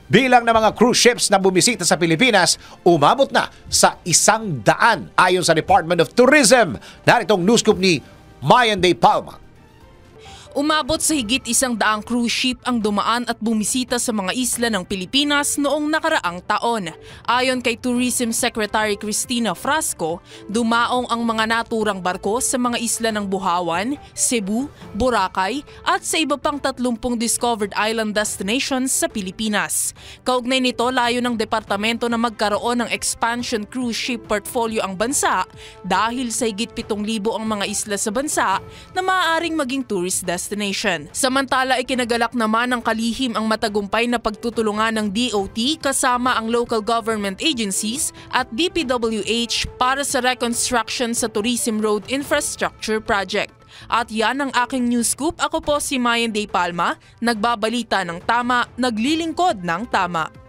Bilang ng mga cruise ships na bumisita sa Pilipinas, umabot na sa 100 ayon sa Department of Tourism. Naritong news scoop ni Mayan Day Palma. Umabot sa higit 100 cruise ship ang dumaan at bumisita sa mga isla ng Pilipinas noong nakaraang taon. Ayon kay Tourism Secretary Cristina Frasco, dumaong ang mga naturang barko sa mga isla ng Buhawan, Cebu, Boracay at sa iba pang 30 discovered island destinations sa Pilipinas. Kaugnay nito, layo ng departamento na magkaroon ng expansion cruise ship portfolio ang bansa dahil sa higit 7,000 ang mga isla sa bansa na maaaring maging tourist destination. Samantala, ikinagalak naman ng kalihim ang matagumpay na pagtutulungan ng DOT kasama ang local government agencies at DPWH para sa reconstruction sa Tourism Road Infrastructure Project. At yan ang aking news scoop. Ako po si Mayan Day Palma, nagbabalita ng tama, naglilingkod ng tama.